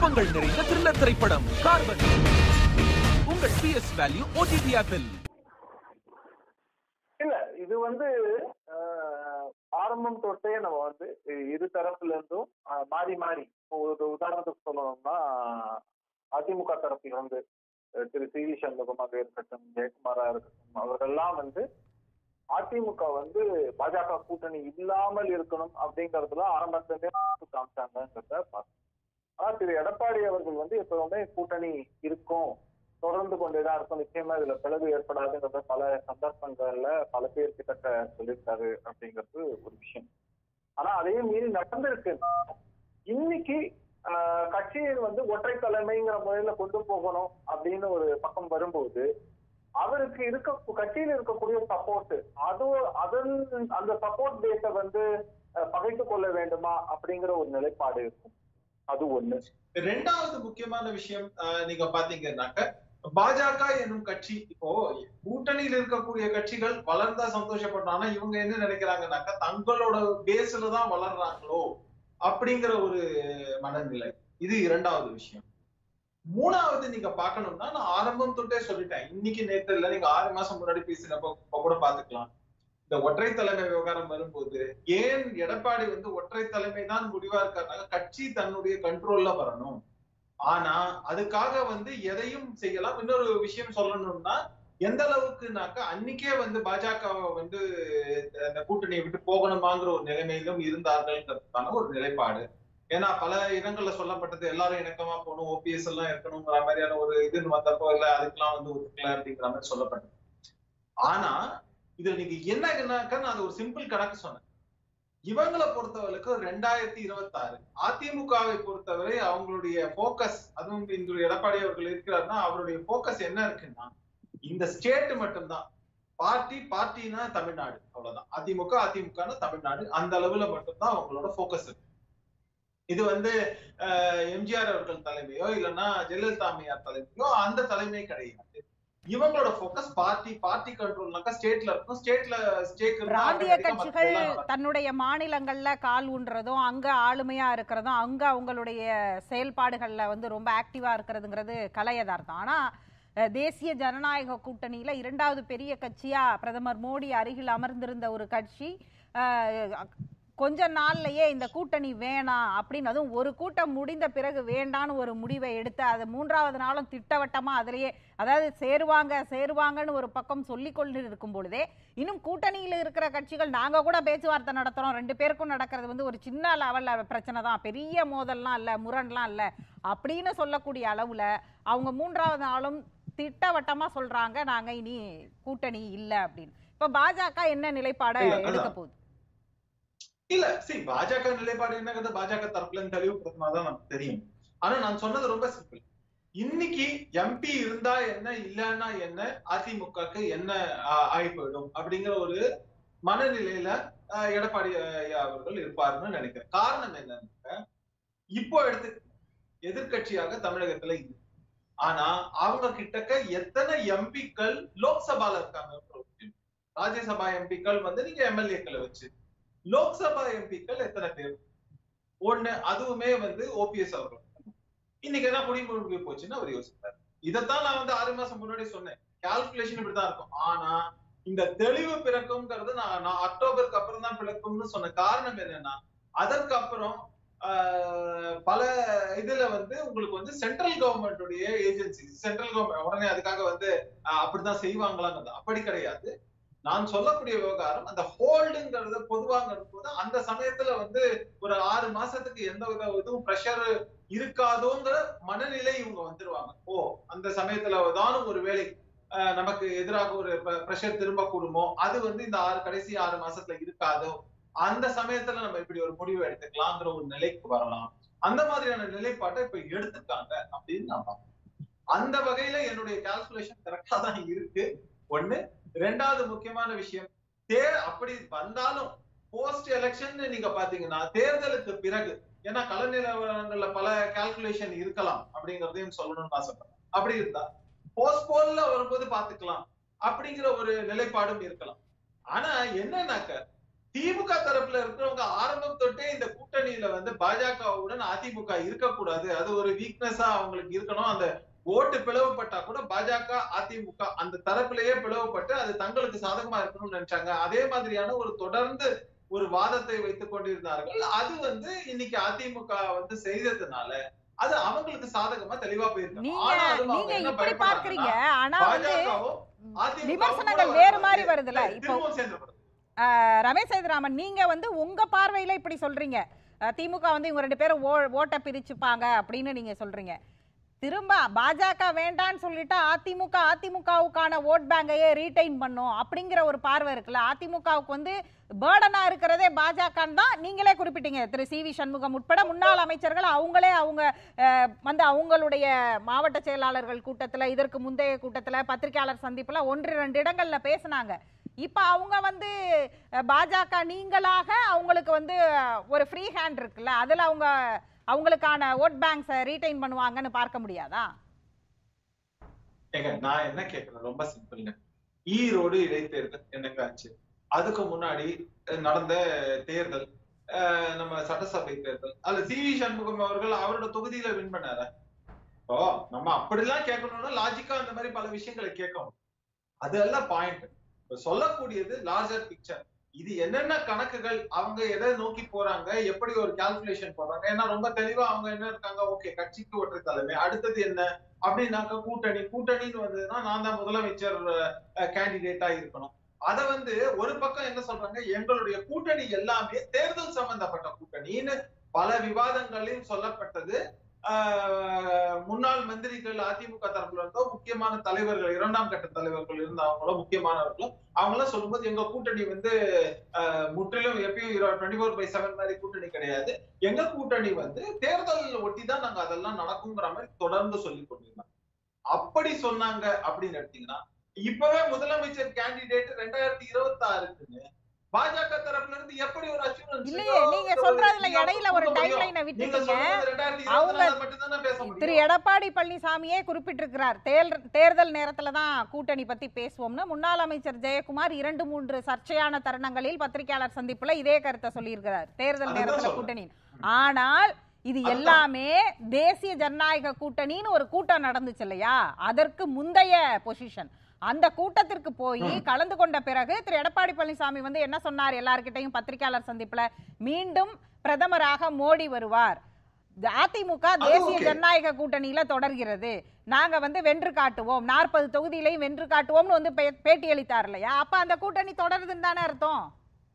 குழப்பங்கள் நிறைந்த த்ரில்லர் திரைப்படம் கார்பன் உங்கள் PS வேல்யூ OTT ஆப்பில். இல்ல இது ஆரம்பம் தொட்டே நம்ம இரு தரப்புல இருந்தும் மாறி மாறி ஒரு உதாரணத்துக்கு சொல்லணும்னா அதிமுக தரப்பில் திரு சி.வி. சண்முகமாக இருக்கட்டும், ஜெயக்குமாரா இருக்கட்டும், அவர்கள்லாம் அதிமுக பாஜக கூட்டணி இல்லாமல் இருக்கணும் அப்படிங்கறதுல ஆரம்பத்திலே காமிச்சாங்கன்றத பார்த்தோம். ஆனா திரு எடப்பாடி அவர்கள் எப்பவுமே கூட்டணி இருக்கும், தொடர்ந்து கொண்டேதான் இருக்கும், நிச்சயமா இதுல பிளவு ஏற்படாதுங்கிறத பல சந்தர்ப்பங்கள்ல பல பேர் கிட்ட சொல்லியிருக்காரு அப்படிங்கிறது ஒரு விஷயம். ஆனா அதையும் மீறி நடந்திருக்கு. இன்னைக்கு கட்சியை ஒற்றை தலைமைங்கிற முறையில கொண்டு போகணும் அப்படின்னு ஒரு பக்கம் வரும்போது அவருக்கு கட்சியில் இருக்கக்கூடிய சப்போர்ட் அந்த சப்போர்ட் பேஸ பகைத்துக் கொள்ள வேண்டுமா அப்படிங்கிற ஒரு நிலைப்பாடு இருக்கும். அது ஒண்ணு. ரெண்டாவது முக்கியமான விஷயம் நீங்க பாத்தீங்கன்னாக்க பாஜக என்னும் கட்சி இப்போ கூட்டணியில் இருக்கக்கூடிய கட்சிகள் வளர்ந்தா சந்தோஷப்பட்டானா இவங்க என்ன நினைக்கிறாங்கன்னாக்க தங்களோட பேஸ்ல தான் வளர்றாங்களோ அப்படிங்கிற ஒரு மனநிலை. இது இரண்டாவது விஷயம். மூணாவது நீங்க பாக்கணும்னா நான் ஆரம்பம் தொட்டே சொல்லிட்டேன், இன்னைக்கு நேற்று இல்ல, நீங்க 6 மாசம் முன்னாடி பேசினப்ப கூட பாத்துக்கலாம். இந்த ஒற்றை தலைமை விவகாரம் வரும்போது ஏன் எடப்பாடி ஒற்றை தலைமை தான் முடிவா இருக்காருனாக்க கட்சி தன்னுடைய கண்ட்ரோல்ல வரணும். ஆனா அதுக்காக எதையும் செய்யலாம். இன்னொரு விஷயம் சொல்லணும்னா எந்த அளவுக்குனாக்க அன்னைக்கே பாஜக அந்த கூட்டணியை விட்டு போகணுமாங்கிற ஒரு நிலைமையிலும் இருந்தார்கள்ன்றதுக்கான ஒரு நிலைப்பாடு. ஏன்னா பல இடங்கள்ல சொல்லப்பட்டது எல்லாரும் இணக்கமா போகணும், OPS எல்லாம் இருக்கணுங்கிற மாதிரியான ஒரு இதுன்னு வந்தப்போ இல்ல அதுக்கெல்லாம் ஒத்துக்கல அப்படிங்கிற மாதிரி சொல்லப்பட்டது. ஆனா இதுல நீங்க என்னன்னாக்கா நான் அது ஒரு சிம்பிள் கணக்கு சொன்னேன். இவங்களை பொறுத்தவரைக்கு 2026 அதிமுகவை பொறுத்தவரை அவங்களுடைய போக்கஸ், அதுவும் இந்த எடப்பாடி அவர்கள் இருக்கிறாருன்னா அவருடைய போக்கஸ் என்ன இருக்குன்னா இந்த ஸ்டேட் மட்டும்தான். பார்ட்டினா தமிழ்நாடு, அவ்வளவுதான். அதிமுகனா தமிழ்நாடு, அந்த அளவுல மட்டும்தான் அவங்களோட போக்கஸ் இருக்கு. இது எம்ஜிஆர் அவர்கள் தலைமையோ இல்லைன்னா ஜெயலலிதா அம்மையார் தலைமையோ அந்த தலைமை கிடையாது. இவங்களோட போக்கஸ் பார்ட்டி கண்ட்ரோல்னாக்கா ஸ்டேட்ல இருக்கும். ஸ்டேட்ல பிராந்திய கட்சிகள் தன்னுடைய மாநிலங்கள்ல கால் ஊன்றதும் அங்க ஆளுமையா இருக்கிறதும் அங்க அவங்களுடைய செயல்பாடுகள்ல ரொம்ப ஆக்டிவா இருக்கிறதுங்கிறது கலை யதார்த்தம். ஆனா தேசிய ஜனநாயக கூட்டணியில இரண்டாவது பெரிய கட்சியா பிரதமர் மோடி அருகில் அமர்ந்திருந்த ஒரு கட்சி கொஞ்ச நாள்லயே இந்த கூட்டணி வேணாம் அப்படின்னு, அதுவும் ஒரு கூட்டம் முடிந்த பிறகு வேண்டான்னு ஒரு முடிவை எடுத்து அது 3வது நாளும் திட்டவட்டமா அதிலேயே, அதாவது சேருவாங்கன்னு ஒரு பக்கம் சொல்லிக் கொண்டு இருக்கும் பொழுதே இன்னும் கூட்டணியில இருக்கிற கட்சிகள் நாங்க கூட பேச்சுவார்த்தை நடத்துறோம், 2 பேருக்கும் நடக்கிறது ஒரு சின்ன லெவல்ல பிரச்சனை தான், பெரிய மோதல்லாம் இல்ல, முரண்லாம் இல்ல அப்படின்னு சொல்லக்கூடிய அளவுல அவங்க 3வது நாளும் திட்டவட்டமா சொல்றாங்க நாங்க இனி கூட்டணி இல்ல அப்படின்னு. இப்ப பாஜக என்ன நிலைப்பாட எடுக்க போகுது? இல்ல சரி, பாஜக நிலைப்பாடு என்னங்கிறது பாஜக தரப்புல இருந்து தெளிவுபடுத்தினாதான் நமக்கு தெரியும். ஆனா நான் சொன்னது ரொம்ப சிம்பிள். இன்னைக்கு MP இருந்தா என்ன இல்லன்னா என்ன, அதிமுகக்கு என்ன ஆகி போயிடும் அப்படிங்கிற ஒரு மனநிலையில எடப்பாடி அவர்கள் இருப்பாருன்னு நினைக்கிறேன். காரணம் என்னன்னா இப்போ எதிர்கட்சியாக தமிழகத்துல இருக்கு. ஆனா அவங்க கிட்டக்க எத்தனை எம்பிக்கள் லோக்சபால இருக்காங்க, ராஜ்யசபா எம்பிக்கள் நீங்க MLA-க்களை வச்சு லோக்சபா எம்பிக்கள் எத்தனை பேர்? ஒண்ணு, அதுவுமே OPS அவர்கள் இன்னைக்கு என்ன குடிமுழுகி போச்சுன்னு அவர் யோசித்தார். இதைத்தான் நான் 6 மாசம் முன்னாடி சொன்னேன், கால்குலேஷன் இப்படிதான் இருக்கும். ஆனா இந்த தெளிவு பிறக்கும்ங்கிறது நான் அக்டோபருக்கு அப்புறம் தான் பிறக்கும்னு சொன்ன காரணம் என்னன்னா அதற்கு அப்புறம் பல இதுல உங்களுக்கு சென்ட்ரல் கவர்மெண்டுடைய ஏஜென்சி, சென்ட்ரல் கவர்மெண்ட் உடனே அதுக்காக அப்படிதான் செய்வாங்களான்னு அப்படி கிடையாது. நான் சொல்லக்கூடிய விவகாரம் அந்த ஹோல்டுங்கிறது பொதுவாக இருக்கும்போது அந்த சமயத்துல ஒரு 6 மாசத்துக்கு எந்த வித இதுவும் பிரஷர் இருக்காதோங்கிற மனநிலை இவங்க வந்துருவாங்க. அந்த சமயத்துல தானும் ஒரு வேலை நமக்கு எதிராக ஒரு பிரஷர் திரும்ப கூடுமோ, அது இந்த கடைசி 6 மாசத்துல இருக்காதோ, அந்த சமயத்துல நம்ம இப்படி ஒரு முடிவு எடுத்துக்கலாங்கிற ஒரு நிலைக்கு வரலாம். அந்த மாதிரியான நிலைப்பாட்டை இப்ப எடுத்துக்காங்க அப்படின்னு நான் பார்க்கிறேன். அந்த வகையில என்னுடைய கால்குலேஷன் கரெக்டா தான் இருக்கு. ஒண்ணு. ரெண்டாவது முக்கியமான விஷயம், அப்படி வந்தாலும் போஸ்ட் எலெக்ஷன் நீங்க பாத்தீங்கன்னா தேர்தலுக்கு பிறகு, ஏன்னா கள நிலவரங்கள்ல பல கால்குலேஷன் இருக்கலாம் அப்படிங்கறதையும் சொல்லணும்னு ஆசைப்படுறேன். அப்படி இருந்தா போஸ்ட்போன்ல வரும்போது பாத்துக்கலாம் அப்படிங்கிற ஒரு நிலைப்பாடும் இருக்கலாம். ஆனா என்னன்னாக்க திமுக தரப்புல இருக்கிறவங்க ஆரம்பம் தொட்டே இந்த கூட்டணியில வந்து பாஜகவுடன் அதிமுக இருக்கக்கூடாது, அது ஒரு வீக்னஸா அவங்களுக்கு இருக்கணும். அந்த ஓட்டு பிளவுபட்டா கூட பாஜக அதிமுக அந்த தரப்பிலேயே பிளவுபட்டு அது தங்களுக்கு சாதகமா இருக்கணும்னு நினைச்சாங்க. அதே மாதிரியான ஒரு தொடர்ந்து ஒரு வாதத்தை வைத்துக் கொண்டிருந்தார்கள். அது வந்து இன்னைக்கு அதிமுக வந்து செய்ததுனால அது அவங்களுக்கு சாதகமா தெளிவா போயிருக்கு. நீங்க இப்படி பார்க்கறீங்க, ஆனா வந்து அதிமுக விமர்சனங்கள் வேற மாதிரி வருதுல. இப்போ சேர்ந்து ரமேஷ் சேதுராமன், நீங்க வந்து உங்க பார்வையில இப்படி சொல்றீங்க, திமுக வந்து இவங்க 2 பேரும் ஓட்ட பிரிச்சுப்பாங்க அப்படின்னு நீங்க சொல்றீங்க. திரும்ப பாஜக வேண்டான்னு சொல்லிட்டு அதிமுகவுக்கான ஓட் பேங்கையே ரீடைன் பண்ணும் அப்படிங்கிற ஒரு பார்வை இருக்குல்ல. அதிமுகவுக்கு வந்து பேர்டனா இருக்கிறதே பாஜகன்னு தான் நீங்களே குறிப்பிட்டீங்க. திரு சி.வி. சண்முகம் உட்பட முன்னாள் அமைச்சர்கள் அவங்களே வந்து அவங்களுடைய மாவட்ட செயலாளர்கள் கூட்டத்துல, இதற்கு முந்தைய கூட்டத்துல, பத்திரிகையாளர் சந்திப்புல 1-2 இடங்கள்ல பேசினாங்க. இப்ப அவங்க வந்து பாஜக நீங்களாக அவங்களுக்கு வந்து ஒரு ஃப்ரீ ஹேண்ட் இருக்குல்ல, அதுல அவங்களுக்கான ஓட் பேங்க்ஸ் ரீடைன் பண்ணுவாங்கன்னு பார்க்க முடியாதா? நான் என்ன கேட்கிறேன், ரொம்ப சிம்பிள்ங்க. ஈரோடு இடைத்தேர்தல் என்னங்க ஆச்சு? அதுக்கு முன்னாடி நடந்த தேர்தல், நம்ம சட்டசபை தேர்தல், அதுல சி.வி. சண்முகம் அவர்கள் அவரோட தொகுதியில வின் பண்ணார. இப்போ நம்ம அப்படிலாம் கேட்கணும்னா லாஜிக்கா அந்த மாதிரி பல விஷயங்களை கேட்கணும். அதெல்லாம் பாயிண்ட். சொல்லக்கூடியது லார்ஜர் பிக்சர். இது என்னென்ன கணக்குகள், அவங்க எதை நோக்கி போறாங்க, எப்படி ஒரு கால்குலேஷன் போறாங்க. ஏன்னா ரொம்ப தெளிவா அவங்க என்ன இருக்காங்க, ஓகே கட்சிக்கு ஒற்றை தலைமை, அடுத்தது என்ன அப்படின்னாக்க கூட்டணின்னு வந்ததுன்னா நான் தான் முதலமைச்சர் கேண்டிடேட்டா இருக்கணும். அத வந்து ஒரு பக்கம் என்ன சொல்றாங்க, எங்களுடைய கூட்டணி எல்லாமே தேர்தல் சம்பந்தப்பட்ட கூட்டணின்னு பல விவாதங்களில் சொல்லப்பட்டது. முன்னாள் மந்திரிகள் அதிமுக தரப்புல இருந்தோ முக்கியமான தலைவர்கள், 2ஆம் கட்ட தலைவர்கள் இருந்தவங்களோ முக்கியமானவர்களும் அவங்க எல்லாம் சொல்லும்போது எங்க கூட்டணி வந்து முற்றிலும் எப்பயும் 24/7 மாதிரி கூட்டணி கிடையாது, எங்க கூட்டணி வந்து தேர்தல் ஒட்டிதான் நாங்க அதெல்லாம் நடக்குங்கிற மாதிரி தொடர்ந்து சொல்லி கொண்டிருந்தாங்க. அப்படி சொன்னாங்க அப்படின்னு எடுத்தீங்கன்னா இப்பவே முதலமைச்சர் கேண்டிடேட் 2026க்குன்னு பாஜக தரப்புல இருந்து எப்படி ஒரு அச்சூரன்ஸ் இல்லையே? நீங்க சொல்றதுல இடையில ஒரு டைம்லைனை விட்டுட்டீங்க. திரு எடப்பாடி பழனிசாமியே குறிப்பிட்டிருக்கிறார், தேர்தல் நேரத்துல தான் கூட்டணி பத்தி பேசுவோம்னு. முன்னாள் அமைச்சர் ஜெயக்குமார் 2-3 சர்ச்சையான தருணங்களில் பத்திரிகையாளர் சந்திப்புல இதே கருத்தை சொல்லியிருக்கிறார், தேர்தல் நேரத்துல கூட்டணி. ஆனால் இது எல்லாமே தேசிய ஜனநாயக கூட்டணின்னு ஒரு கூட்டம் நடந்துச்சு இல்லையா, அதற்கு முந்தைய பொசிஷன். அந்த கூட்டத்திற்கு போய் கலந்து கொண்ட பிறகு திரு எடப்பாடி பழனிசாமி வந்து என்ன சொன்னார் எல்லார்கிட்டையும் பத்திரிகையாளர் சந்திப்புல, மீண்டும் பிரதமராக மோடி வருவார், அதிமுக தேசிய ஜனநாயக கூட்டணியில தொடர்கிறது, நாங்க வந்து வென்று காட்டுவோம், 40 தொகுதியிலையும் வென்று காட்டுவோம்னு வந்து பேட்டி அளித்தார் இல்லையா. அப்ப அந்த கூட்டணி தொடருதுன்னு தானே அர்த்தம்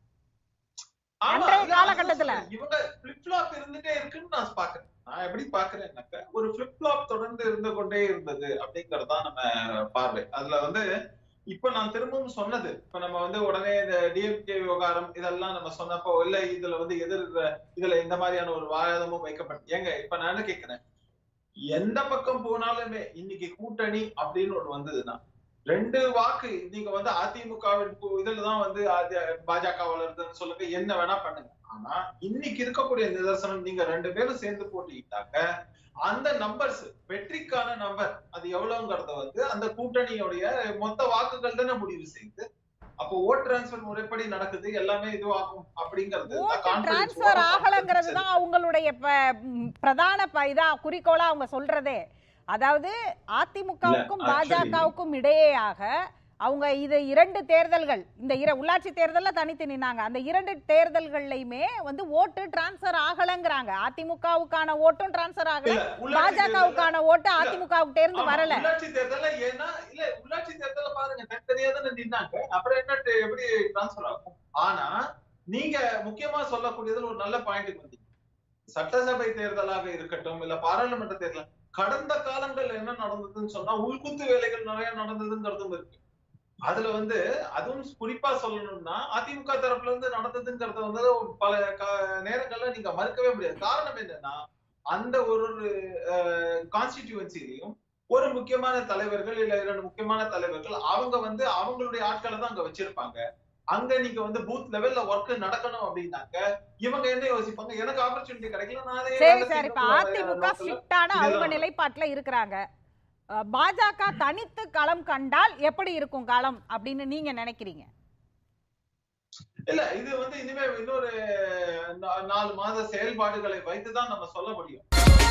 அன்றைய காலகட்டத்துல. இவங்க பிளிப் ஃப்ளாப் இருந்துட்டே இருக்குன்னு நான் பாக்குறேன். நான் எப்படி பாக்குறேன்னாக்க ஒரு பிளிப் ஃப்ளாப் தொடர்ந்து இருந்து கொண்டே இருந்தது அப்படிங்கறதுதான் நம்ம பார்வை. அதுல வந்து இப்ப நான் திரும்பவும் சொன்னது, இப்ப நம்ம வந்து உடனே இந்த டிஎம்கே விவகாரம் இதெல்லாம் நம்ம சொன்னப்போ இல்ல இதுல வந்து இதுல இந்த மாதிரியான ஒரு வாதமும் வைக்கப்பட்டு, ஏங்க இப்ப நான் என்ன கேட்கிறேன், எந்த பக்கம் போனாலுமே இன்னைக்கு கூட்டணி அப்படின்னு ஒண்ணு வந்ததுன்னா 2 வாக்கு நீங்க வந்து அதிமுகவின் இதுலதான் வந்து பாஜக வளருதுன்னு சொல்லுங்க, என்ன வேணா பண்ணுங்க. ஆனா இன்னைக்கு இருக்கக்கூடிய நிதர்சனம், நீங்க 2 பேரும் சேர்ந்து போட்டிட்டாக்க அந்த நம்பர்ஸ், வெற்றிக்கான நம்பர் அது எவ்வளவுங்கிறத வந்து அந்த கூட்டணியோடைய மொத்த வாக்குகள் தானே முடிவு செய்யுது. அப்போ ஓட் டிரான்ஸ்பர் முறைப்படி நடக்குது, எல்லாமே இதுவாகும் அப்படிங்கிறது டிரான்ஸ்பர் ஆகலங்கிறது தான் அவங்களுடைய பிரதான இதா குறிக்கோளா அவங்க சொல்றதே. அதாவது அதிமுகவுக்கும் பாஜகவுக்கும் இடையேயாக அவங்க இது 2 தேர்தல்கள், இந்த உள்ளாட்சி தேர்தல்ல தனித்து நின்னாங்க, அந்த 2 தேர்தல்கள்லயுமே வந்து ஓட்டு டிரான்ஸ்பர் ஆகலங்கிறாங்க. அதிமுகவுக்கான ஓட்டும் டிரான்ஸ்பர் ஆகல, பாஜகவுக்கான ஓட்டு அதிமுகவுக்கு இருந்து வரல. உள்ளாட்சி தேர்தல்ல ஏன்னா இல்ல உள்ளாட்சி தேர்தல்ல பாருங்க தனித்தனியா தானே நின்னாங்க, அப்புறம் என்ன எப்படி டிரான்ஸ்பர் ஆகும். ஆனா நீங்க முக்கியமா சொல்லக்கூடியதுல ஒரு நல்ல பாயிண்ட் வந்தீங்க, சட்டசபை தேர்தலாக இருக்கட்டும் இல்ல பாராளுமன்ற தேர்தல், கடந்த காலங்கள் என்ன நடந்ததுன்னு சொன்னா உள்குத்து வேலைகள் நிறைய நடந்ததுங்கிறதும் இருக்கு. அதுல வந்து அதுவும் குறிப்பா சொல்லணும்னா அதிமுக தரப்புல இருந்து நடந்ததுங்கிறத வந்து பல நேரங்கள்ல நீங்க மறுக்கவே முடியாது. காரணம் என்னன்னா அந்த ஒரு கான்ஸ்டிடியூவன்சிலையும் ஒரு முக்கியமான தலைவர்கள் இல்ல 2 முக்கியமான தலைவர்கள் அவங்க வந்து அவங்களுடைய ஆட்களை தான் அங்க வச்சிருப்பாங்க. அங்க நீங்க வந்து பூத் லெவல்ல ஒர்க் நடக்கணும் அப்படின்னாக்க இவங்க என்ன யோசிப்பாங்க, எனக்கு ஆப்பர்ச்சுனிட்டி கிடைக்கல. அதிமுக ஸ்ட்ரிக்டான அவங்க நிலைப்பாட்டுல இருக்கிறாங்க. பாஜக தனித்து களம் கண்டால் எப்படி இருக்கும் களம் அப்படின்னு நீங்க நினைக்கிறீங்க? இல்ல இது வந்து இனிமே இன்னொரு 4 மாத செயல்பாடுகளை வைத்துதான் நம்ம சொல்ல முடியும்.